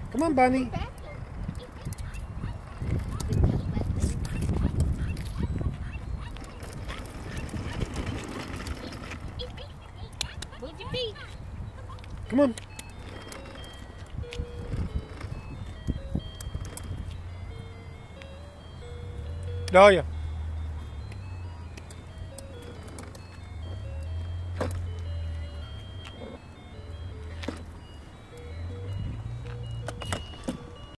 Come on, Bunny. Move your feet. Come on. Dahlia.